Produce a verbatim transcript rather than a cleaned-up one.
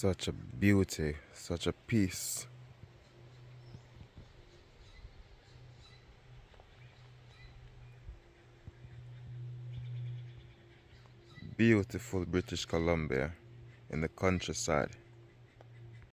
Such a beauty, such a peace. Beautiful British Columbia in the countryside.